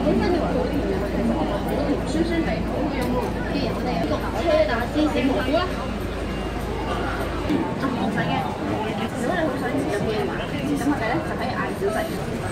酸酸地，好用啲人哋焗車打芝士蘑菇啦。唔使嘅，如果你好想食嘅話，咁我哋咧就可以嗌小食。